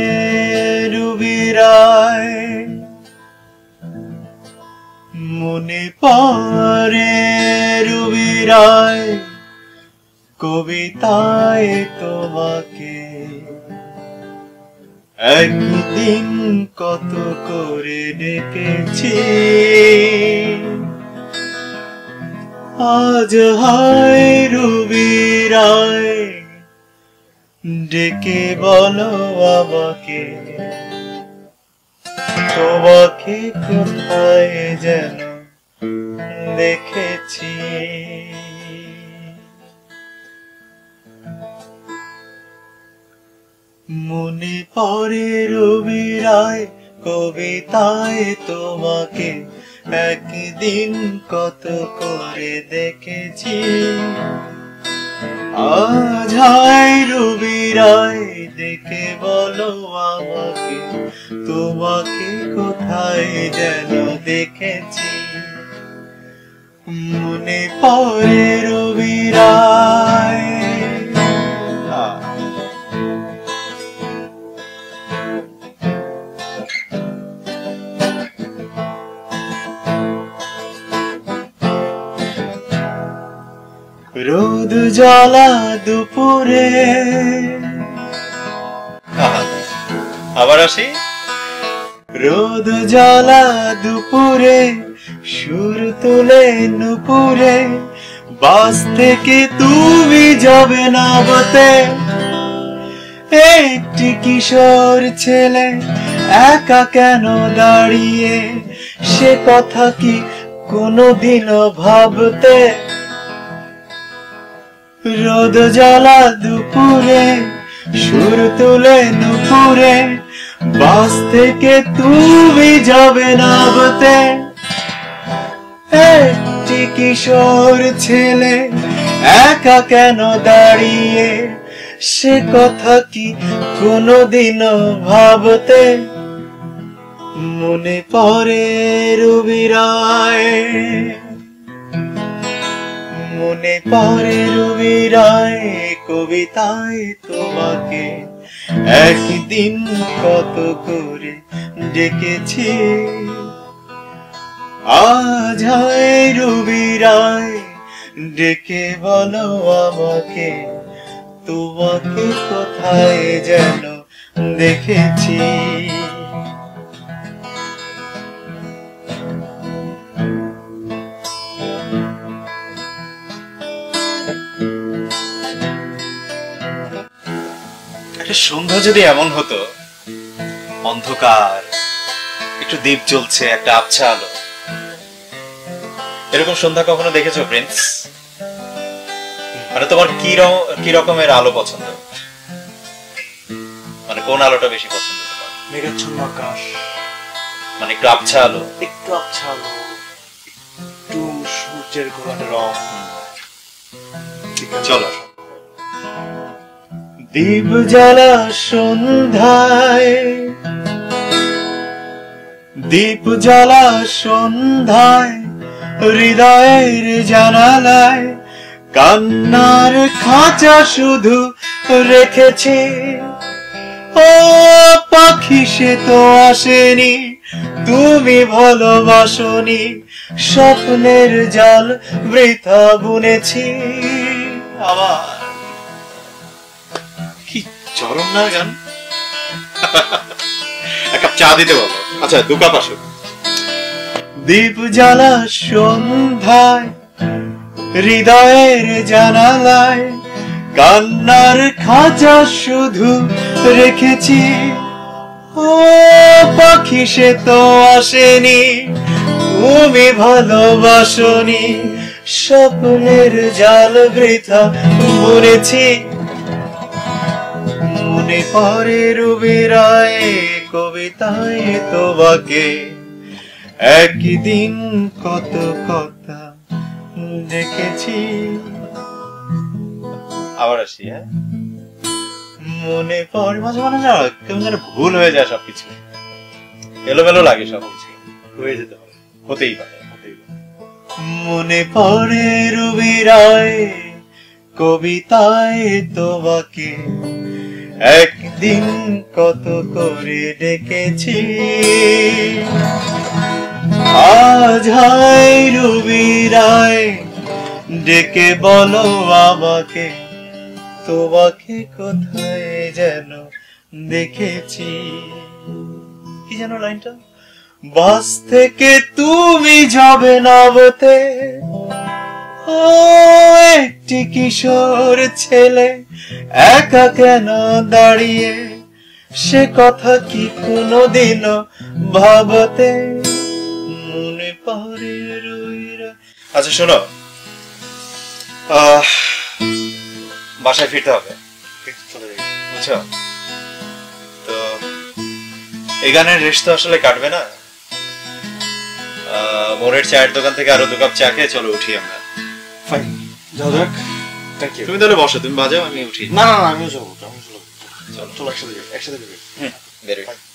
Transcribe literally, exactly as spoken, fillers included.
Ruby রায়, মনে পড়ে Ruby রায় কবিতায় তোমাকে। একদিন কত করে ডেকেছি, আজ হায় রুবি রায়, ডেকে বলো আমাকে, তোমাকে কোথায় যেন দেখেছি। মনে পড়ে রুবি রায় কবিতায় তোমাকে, একদিন কত করে দেখেছি। আজ হায় রুবি রায়, ডেকে বলো আমাকে, তোমাকে কোথায় যেন দেখেছি। মনে পড়ে রুবি রায়। রোদ জ্বালা দুপুরে, আবার আসি। রোদ জ্বালা দুপুরে, সুর তুলে নুপুরে, বাস থেকে তুমি যাবে না বতে। একটি কিশোর ছেলে একা কেন দাঁড়িয়ে, সে কথা কি কোনোদিনও ভাবতে। রোদ জ্বালা দুপুরে, সুর তুলে নুপুরে, বাস থেকে তুমি যাবে না বতে। একটি কিশোর ছেলে একা কেন দাঁড়িয়ে, সে কথা কি কোনোদিনও ভাবতে। মনে পড়ে রুবি রায়, মনে পড়ে রুবি রায় কবিতায় তোমাকে, একদিন কত করে ডেকেছি। আজ হায় রুবি রায়, ডেকে বলো আমাকে, তোমাকে কোথায় যেন দেখেছি। সন্ধ্যা যদি এমন হতো, অন্ধকার, একটু দ্বীপ জ্বলছে, একটা আবছা আলো, এরকম সন্ধ্যা কখনো দেখেছো প্রিন্স? মানে তোমার কি কি রকমের আলো পছন্দ? মানে কোন আলোটা বেশি পছন্দ তোমার? মেঘাচ্ছন্ন আকাশ, মানে একটু আবছা আলো, একটু আবছা আলো, একটু সূর্যের ঘোরানো রং। চলো। দীপ জ্বালা সন্ধ্যায়, দীপ জ্বালা সন্ধ্যায়, হৃদয়ের জানালায় কান্নার খাঁচা শুধু রেখেছি। ও পাখি সে তো আসেনি, তুমি ভালোবাসনি, স্বপ্নের জাল বৃথা বুনেছি। আবার কি চরম না গান। এক কাপ চা দিতে বলো। আচ্ছা, দু কাপ আসো। দীপ জ্বালা সন্ধ্যায়, হৃদয়ের জানালায় কান্নার খাঁচা শুধু রেখেছি। ও পাখি সে তো আসেনি, তুমি ভালোবাসনি, স্বপ্নের জাল বৃথা বুনেছি। মনে পড়ে রুবি রায় কবিতায় তোমাকে, একদিন কত কথা দেখেছি। আবার আসি। হ্যাঁ, মনে পড়ে মাঝে মাঝে না কেমন যেন ভুল হয়ে যায়, সবকিছু এলোমেলো লাগে, সবকিছু হয়ে যেতে পারে, হতেই পারে হতেই পারে। মনে পড়ে রুবি রায় কবিতায় তোমাকে, একদিন দিন কত করে ডেকেছি, আজ হায় রবি রায় ডেকে বলো আমাকে, তোমাকে কোথায় যেন দেখেছি। কি যেন লাইনটা? বাস থেকে তুমি যাবে নাবতে, ও একটি কিশোর ছেলে একা কেন দাঁড়িয়ে, সে কথা কি কোনোদিনও ভাবতে মনে পড়ে রইরা। আচ্ছা শোনো, আহ বাসায় ফিরতে হবে, চলে যাই। বুঝছো? তো এই গানের রেশ তো আসলে কাটবে না। মোড়ের চায়ের দোকান থেকে আরো দু কাপ চা খেয়ে চলো উঠি আমরা। ফাইন, যাও যাক। Thank you. তুমি তাহলে বসো, তুমি বাজাও, আমি উঠি। না না না, আমিও যাবো, আমিও চলো। চলো চলো একসাথে যাই, একসাথে যাবে। হুম, বেরোই।